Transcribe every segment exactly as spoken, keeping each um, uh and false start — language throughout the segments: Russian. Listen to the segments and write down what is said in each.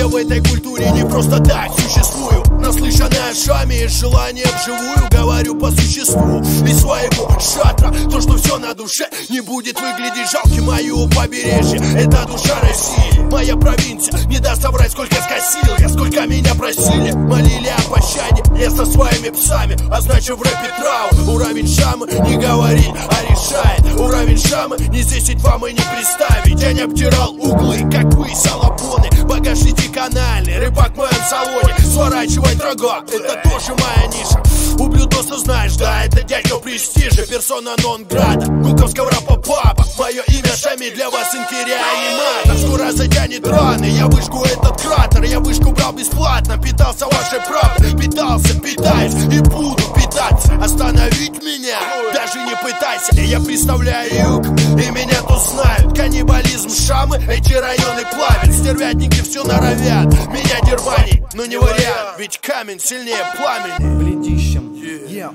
Я в этой культуре не просто так существую, наслышанная шами и желание вживую. Говорю по существу и своему шатра. То, что все на душе не будет выглядеть жалким. Мое побережье — это душа России. Моя провинция не даст соврать, сколько скосил я, сколько меня просили, молили о пощаде. Я со своими псами, а значит в рэпе трау. Уровень шамы не говорит, а решает. Уровень шамы не здесь ведь вам и не представить. Я не обтирал углы, как вы, салабоны. Багаж канальный, рыбак в моем салоне. Сворачивай рога, это тоже моя ниша. Ублюдоса знаешь, да, это дядька престижа. Персона нон-грата, гуковского рэпа папа. Мое имя Шами, для вас инки-реаниматор. Скоро затянет раны, я вышку этот кратер. Я вышку брал бесплатно, питался вашей правдой. Питался, питаюсь и буду питаться. Остановить меня даже не пытайся. Я представляю юг, и меня тут знают. Каннибализм Шамы, эти районы плавят. Стервятники все норовят меня дербанить, но не вариант, ведь камень сильнее пламени. Бледищем, yeah.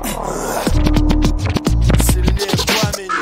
Сильнее пламени.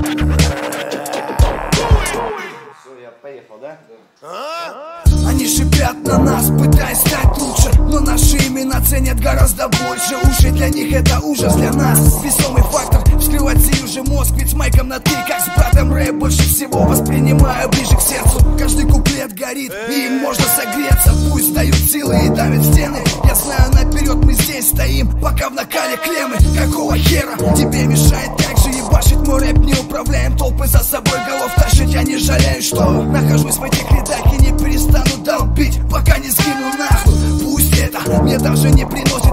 Все, я поехал, да? А? Они шипят на нас, пытаясь стать лучше, но наши имена ценят гораздо больше. Уши для них это ужас, для нас весомый фактор. Вскрывать сию же мозг, ведь с майком на ты, как с братом рэп больше всего воспринимаю ближе к сердцу. Каждый куплет горит, и им можно согреться. Пусть дают силы и давят стены. Я знаю наперед, мы здесь стоим, пока в накале клеммы. Какого хера тебе мешает так же ебашить мой рэп? Не управляем, толпы за собой голов тащить. Я не жалею, что нахожусь в этих рядах и не перестану долбить, пока не скину нахуй. Пусть это мне даже не приносит